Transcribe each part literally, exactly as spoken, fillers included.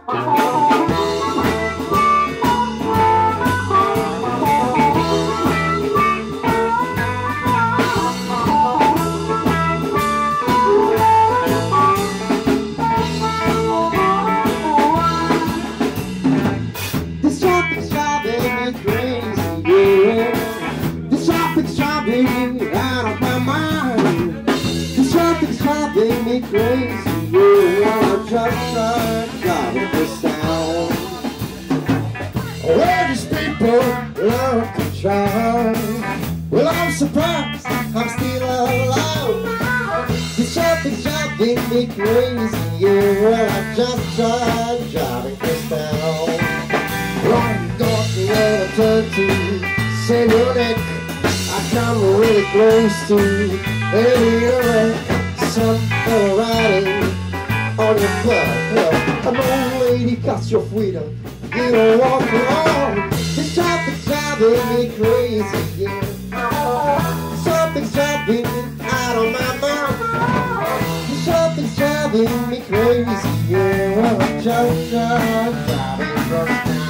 This traffic's driving me crazy, yeah. This traffic's driving me out of my mind. This traffic's driving me crazy, yeah. I'm just trying to drive this town. Where these people love to try. Well, I'm surprised I'm still alive. This traffic's driving me crazy, yeah. Well, I just tried driving this town. Long dark and I turn to say your neck. I come really close to any other. Something riding on your blood. Well, an old lady got your freedom. You don't walk along. This traffic's driving me crazy, yeah. Something's driving me out of my mind. This traffic's driving me crazy, yeah. Well, I just tried driving from town.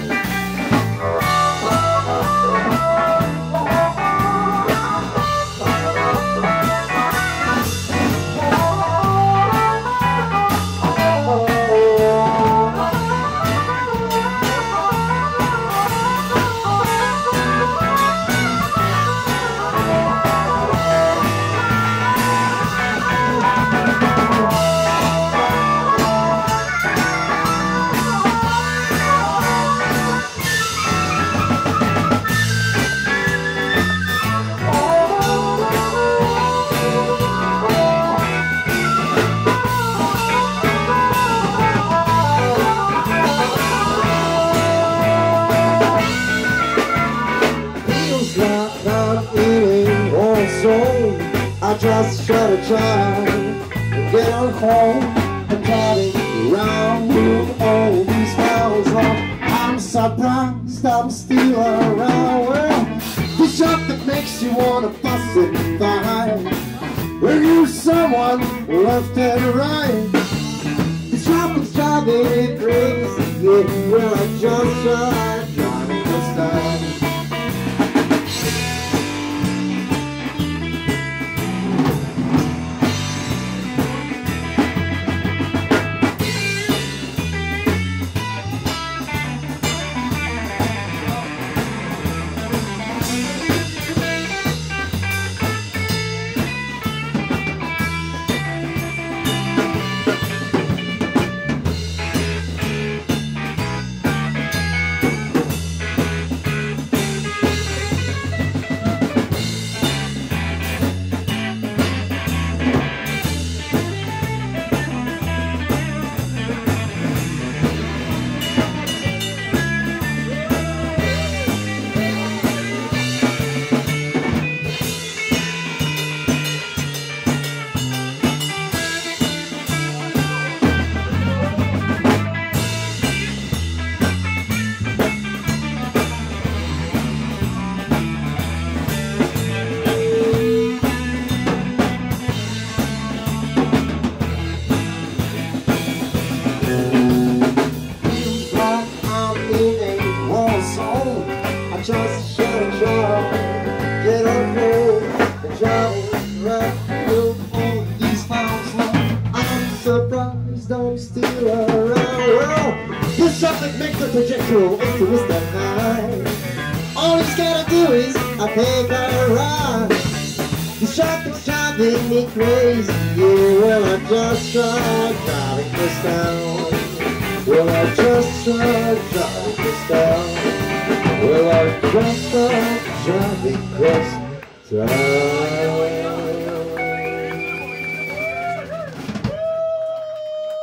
I just try to try to get on home and driving around with all these miles long. I'm surprised I'm still around. Well, the shop that makes you wanna fuss and fight when you someone left and right. The shop is driving me crazy, yeah. Well, I just tried driving this time. Just shut a jar, get on road, and drive right through all these miles long. I'm surprised I'm still around. Well, this traffic makes the projectile into Mister High. All he's gotta do is I take a ride. This traffic's driving me crazy, yeah. Well, I just tried driving this town. Well, I just tried driving this town. Well, I just tried driving across town.